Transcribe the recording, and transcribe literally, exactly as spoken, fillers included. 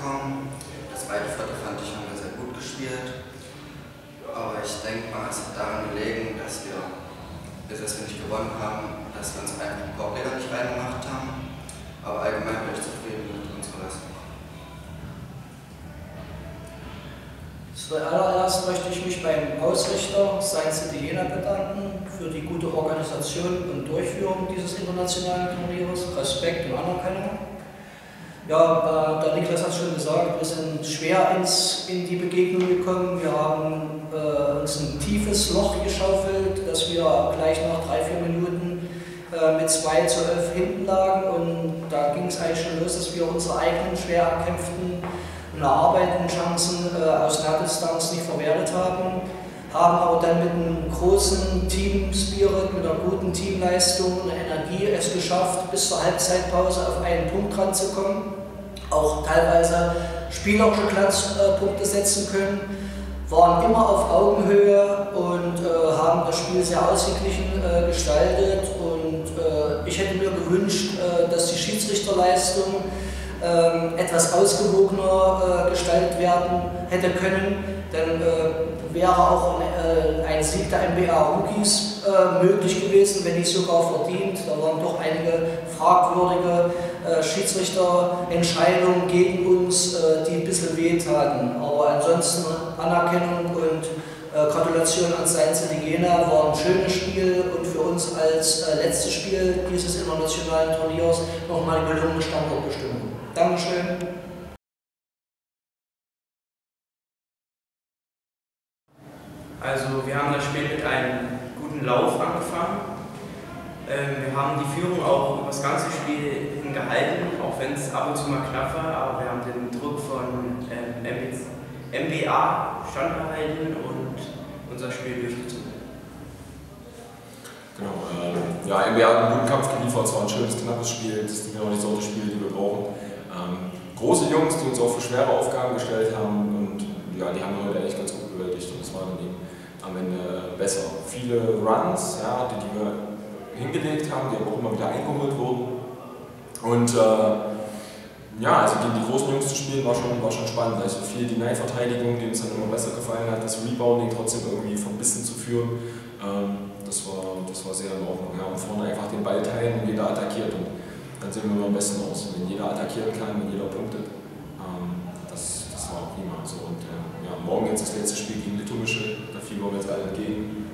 bekommen. Das zweite Viertel fand ich, haben wir sehr gut gespielt. Aber ich denke mal, es hat daran gelegen, dass wir, bis wir nicht gewonnen haben, dass wir uns einfach die Korbleger nicht reingemacht haben. Aber allgemein bin ich zufrieden mit unserer Leistung. Zuallererst möchte ich mich beim Ausrichter Science City Jena bedanken für die gute Organisation und Durchführung dieses internationalen Turniers. Respekt und Anerkennung. Ja, der Niklas hat es schon gesagt, wir sind schwer ins, in die Begegnung gekommen. Wir haben äh, uns ein tiefes Loch geschaufelt, dass wir gleich nach drei, vier Minuten äh, mit zwei zu elf hinten lagen. Und da ging es eigentlich schon los, dass wir unsere eigenen schwer erkämpften und erarbeiteten Chancen äh, aus Nahdistanz nicht verwertet haben. Haben aber dann mit einem großen Team-Spirit, mit einer guten Teamleistung und Energie es geschafft, bis zur Halbzeitpause auf einen Punkt ranzukommen. Auch teilweise spielerische Glanzpunkte setzen können, waren immer auf Augenhöhe und äh, haben das Spiel sehr ausgeglichen äh, gestaltet. Und äh, ich hätte mir gewünscht, äh, dass die Schiedsrichterleistung äh, etwas ausgewogener äh, gestaltet werden hätte können. Dann äh, wäre auch ein, äh, ein Sieg der N B A Rookies äh, möglich gewesen, wenn nicht sogar verdient. Da waren doch einige fragwürdige äh, Schiedsrichterentscheidungen gegen uns, äh, die ein bisschen wehtaten. Aber ansonsten Anerkennung und äh, Gratulation an Science City Jena, war ein schönes Spiel und für uns als äh, letztes Spiel dieses internationalen Turniers nochmal eine gelungene Standortbestimmung. Dankeschön. Also wir haben das Spiel mit einem guten Lauf angefangen. Ähm, wir haben die Führung auch über das ganze Spiel hin gehalten, auch wenn es ab und zu mal knapp war, aber wir haben den Druck von ähm, M B A standgehalten und unser Spiel durchgezogen. Genau, ähm, ja, M B A hat einen guten Kampf geliefert, es war ein schönes, knappes Spiel, das sind genau die Sorte Spiele, die wir brauchen. Ähm, große Jungs, die uns auch für schwere Aufgaben gestellt haben und ja, die haben wir heute eigentlich ganz gut bewältigt und es war dann eben am Ende besser. Viele Runs, ja, die, die wir hingelegt haben, die aber auch immer wieder eingeholt wurden. Und äh, ja, also gegen die großen Jungs zu spielen war schon, war schon spannend. Also viel Deny-Verteidigung, die uns dann immer besser gefallen hat, das Rebounding trotzdem irgendwie verbissen zu führen, ähm, das, war, das war sehr in Ordnung. Ja, und vorne einfach den Ball teilen und jeder attackiert. Und dann sehen wir immer am besten aus, wenn jeder attackieren kann, wenn jeder punktet. Ähm, das, das war prima. So. Und äh, ja, morgen jetzt das letzte Spiel gegen Litomische, da fiebern wir jetzt alle entgegen.